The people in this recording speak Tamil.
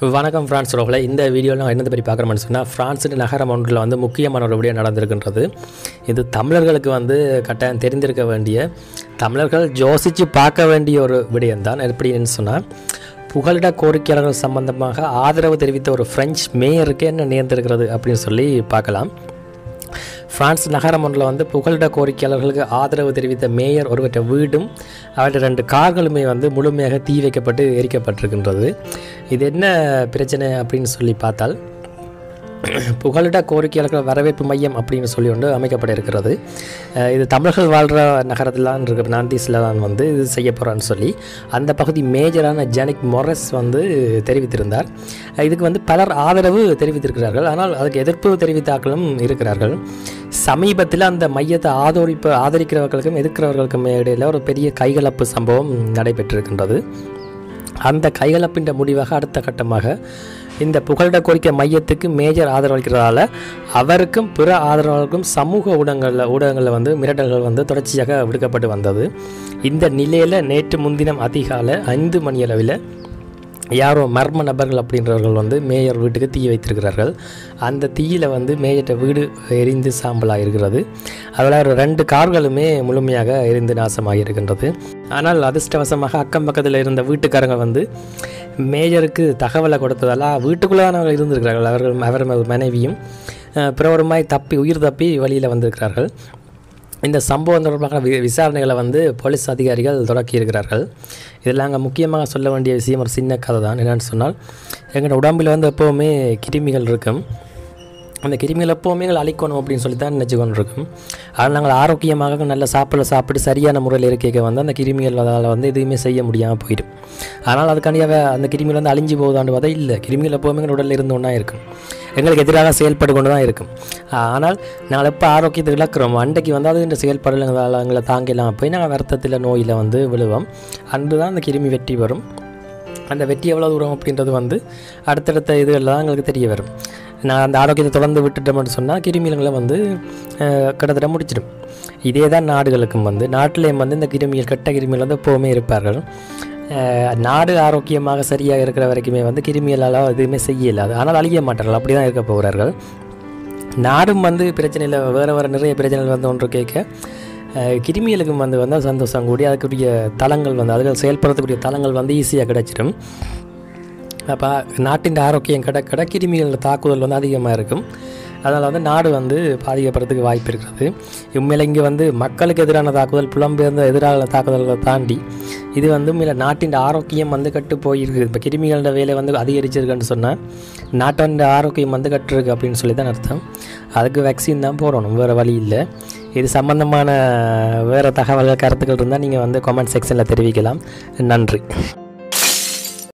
வணக்கம் ஃப்ரான்ஸ் ரோவில் இந்த வீடியோவில் நான் என்னதை பற்றி பார்க்குறோம்னு சொன்னால் ஃப்ரான்ஸ் நகரம் ஒன்றில் வந்து முக்கியமான ஒரு விடயம் நடந்திருக்கின்றது. இது தமிழர்களுக்கு வந்து கட்டாயம் தெரிந்திருக்க வேண்டிய, தமிழர்கள் யோசித்து பார்க்க வேண்டிய ஒரு விடயம்தான். எப்படின்னு சொன்னால், புகலிட கோரிக்கையாளர்கள் சம்பந்தமாக ஆதரவு தெரிவித்த ஒரு பிரெஞ்சு மேயருக்கு என்ன நேர்ந்திருக்கிறது அப்படின்னு சொல்லி பார்க்கலாம். பிரான்ஸ் நகரம் ஒன்றில் வந்து புகலிட கோரிக்கையாளர்களுக்கு ஆதரவு தெரிவித்த மேயர் ஒருவற்ற வீடும் அவற்றை 2 கார்களுமே வந்து முழுமையாக தீ வைக்கப்பட்டு எரிக்கப்பட்டிருக்கின்றது. இது என்ன பிரச்சனை அப்படின்னு சொல்லி பார்த்தால், புகலிட கோரிக்கையாளர்கள் வரவேற்பு மையம் அப்படின்னு சொல்லி ஒன்று அமைக்கப்பட இருக்கிறது. இது தமிழர்கள் வாழ்கிற நகரத்திலான் இருக்க நாந்தீஸில் தான் வந்து இது செய்ய போகிறான்னு சொல்லி அந்த பகுதி மேஜரான ஜானிக் மொரஸ் வந்து தெரிவித்திருந்தார். இதுக்கு வந்து பலர் ஆதரவு தெரிவித்திருக்கிறார்கள், ஆனால் அதுக்கு எதிர்ப்பு தெரிவித்தாக்களும் இருக்கிறார்கள். சமீபத்தில் அந்த மையத்தை ஆதரிக்கிறவர்களுக்கும் எதிர்க்கிறவர்களுக்கும் இடையில் ஒரு பெரிய கைகலப்பு சம்பவம் நடைபெற்றிருக்கின்றது. அந்த கைகலப்பின் முடிவாக அடுத்த கட்டமாக இந்த புகலிட கோரிக்கை மையத்துக்கு மேஜர் ஆதரவளிக்கிறதால அவருக்கும் பிற ஆதரவாளர்களுக்கும் சமூக ஊடகங்களில் வந்து மிரட்டல்கள் வந்து தொடர்ச்சியாக விடுக்கப்பட்டு வந்தது. இந்த நிலையில் நேற்று முன்தினம் அதிகாலை 5 மணி அளவில் யாரோ மர்ம நபர்கள் அப்படின்றவர்கள் வந்து மேயர் வீட்டுக்கு தீ வைத்திருக்கிறார்கள். அந்த தீயில் வந்து மேயர்கிட்ட வீடு எரிந்து சாம்பலாக இருக்கிறது. அதில் ஒரு 2 கார்களுமே முழுமையாக எரிந்து நாசமாக இருக்கின்றது. ஆனால் அதிர்ஷ்டவசமாக அக்கம் பக்கத்தில் இருந்த வீட்டுக்காரங்க வந்து மேயருக்கு தகவலை கொடுத்ததால் வீட்டுக்குள்ளே தான் அவர்கள் இருந்திருக்கிறார்கள். அவர் மனைவியும் பிறவருமாய் உயிர் தப்பி வழியில் வந்திருக்கிறார்கள். இந்த சம்பவம் தொடர்பாக விசாரணைகளை வந்து போலீஸ் அதிகாரிகள் தொடக்கியிருக்கிறார்கள். இதில் அங்கே முக்கியமாக சொல்ல வேண்டிய விஷயம் ஒரு சின்ன கதை தான். என்னென்னு சொன்னால், எங்களோட உடம்பில் வந்து எப்போவுமே கிருமிகள் இருக்கும். அந்த கிருமிகள் எப்போவுமே எங்களை அழிக்கணும் அப்படின்னு சொல்லி தான் நினச்சி கொண்டு இருக்கும். ஆனால் நாங்கள் ஆரோக்கியமாக நல்ல சாப்பிட்டு சரியான முறையில் இருக்க வந்து அந்த கிருமிகள் வந்து எதுவுமே செய்ய முடியாமல் போயிடும். ஆனால் அதுக்காண்டியாக அந்த கிருமிகள் வந்து அழிஞ்சு போகுதான்னு பார்த்தா இல்லை, கிருமிகள் எப்போவுமே எங்கள் உடலில் இருந்து ஒன்றா இருக்கும், எங்களுக்கு எதிராக செயல்பட்டு கொண்டு தான் இருக்கும். ஆனால் நாங்கள் எப்போ ஆரோக்கியத்தை இழக்கிறோம் அன்றைக்கு வந்து அது இந்த செயல்பாடுகள் எங்களை தாங்கலாம் போய் நாங்கள் வருத்தத்தில் நோயில் வந்து விழுவோம். அன்று தான் அந்த கிருமி வெற்றி வரும். அந்த வெற்றி எவ்வளோ தூரம் அப்படின்றது வந்து அடுத்தடுத்த இதுகளில் தான் எங்களுக்கு தெரிய வரும். நான் அந்த ஆரோக்கியத்தை தொடர்ந்து விட்டுட்டோம்னு சொன்னால் கிருமிகளை வந்து கிட்டத்தட்ட முடிச்சிடும். இதே தான் நாடுகளுக்கும் வந்து நாட்டிலேயும் வந்து இந்த கிருமிகள் கெட்ட கிருமிகள் வந்து எப்போவுமே இருப்பார்கள். நாடு ஆரோக்கியமாக சரியாக இருக்கிற வரைக்குமே வந்து கிருமிகளால் எதுவுமே செய்யலாது, ஆனால் அழிய மாட்டார்கள், அப்படி தான் இருக்க போகிறார்கள். நாடும் வந்து பிரச்சனையில் வேறு நிறைய பிரச்சனைகள் வந்து ஒன்று கேட்க கிருமிகளுக்கும் வந்து சந்தோஷம் கூடி அதுக்குரிய தளங்கள் வந்து அதுகள் செயல்படுத்தக்கூடிய தளங்கள் வந்து ஈஸியாக கிடைச்சிடும். அப்போ நாட்டின் ஆரோக்கியம் கிட கிருமிகளோட தாக்குதல் வந்து அதிகமாக இருக்கும். அதனால் வந்து நாடு வந்து பாதிக்கப்படுறதுக்கு வாய்ப்பு இருக்கிறது. உண்மையில் இங்கே வந்து மக்களுக்கு எதிரான தாக்குதல், புலம்பெயர்ந்த எதிரான தாக்குதல்களை தாண்டி இது வந்து உண்மையில் நாட்டின் ஆரோக்கியம் வந்து கட்டு போயிருக்கு. இப்போ கிருமிகளோட வேலை வந்து அதிகரிச்சிருக்குன்னு சொன்னால் நாட்டோட ஆரோக்கியம் வந்து கட்டுருக்கு அப்படின்னு சொல்லி தான் அர்த்தம். அதுக்கு வேக்சின் தான் போடணும், வேறு வழி இல்லை. இது சம்பந்தமான வேறு தகவல்கள் கருத்துக்கள் இருந்தால் நீங்கள் வந்து கமெண்ட் செக்ஷனில் தெரிவிக்கலாம். நன்றி.